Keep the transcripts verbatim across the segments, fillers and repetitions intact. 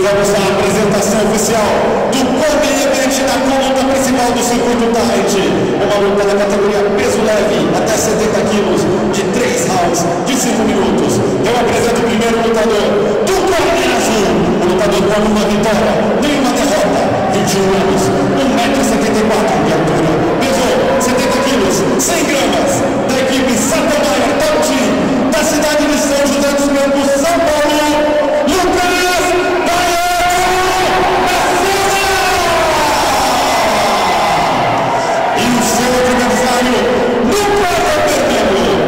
vamos à apresentação oficial do co-main event da luta principal do circuito Tide. Uma luta na categoria peso leve até setenta quilos, de três rounds, de cinco minutos. Eu apresento o primeiro lutador do corner azul, o lutador com uma vitória, nenhuma derrota, vinte e um anos, um metro e setenta e quatro de altura, pesou setenta quilos, cem gramas, da equipe Santa Maria Top Team, da cidade de São José dos Campos, São Paulo, Lucas e o seu adversário no quadro vermelho,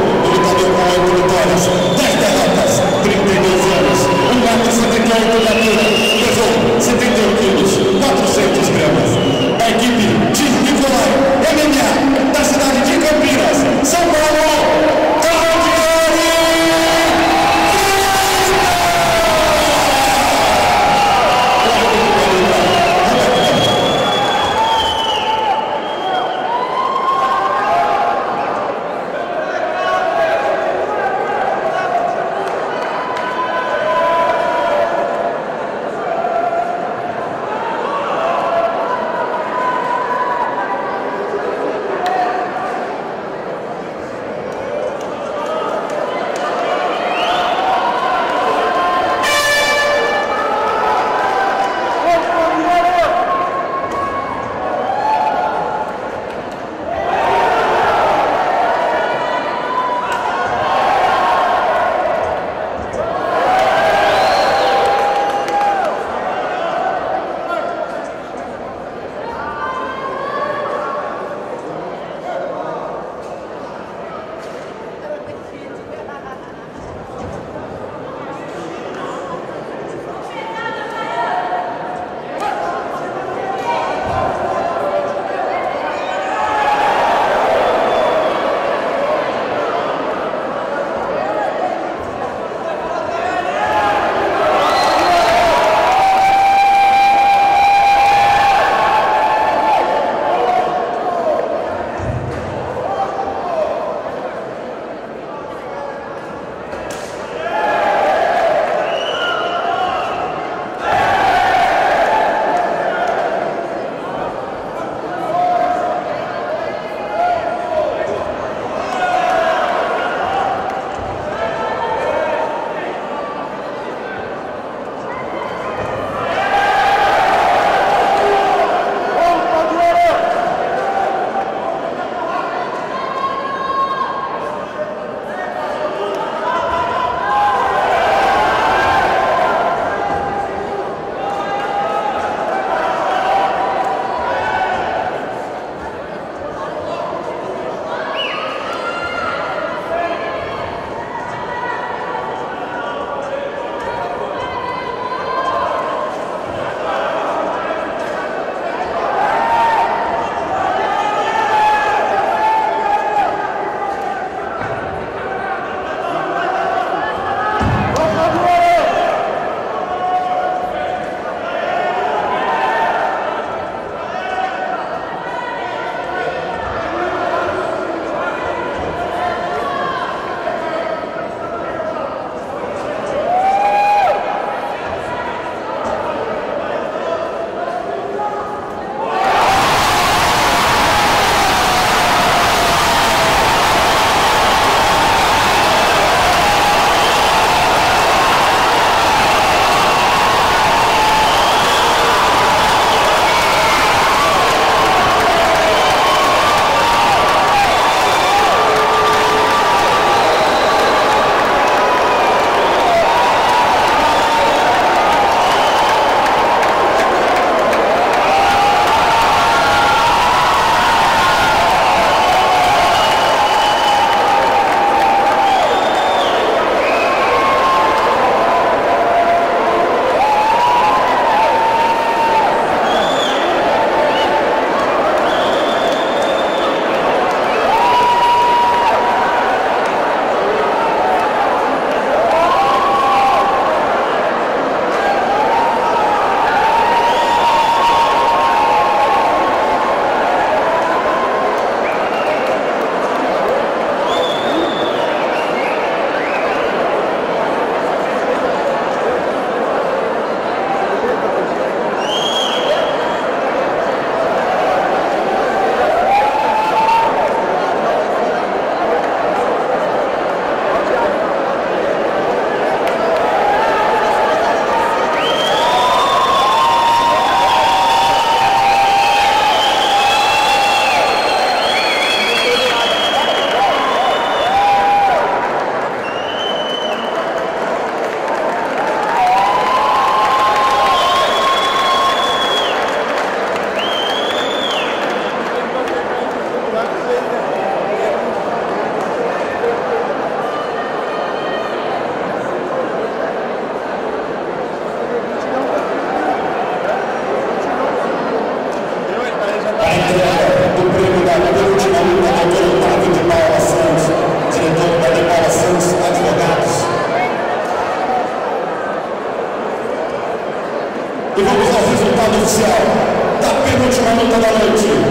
E vamos ao resultado oficial da penúltima luta da noite.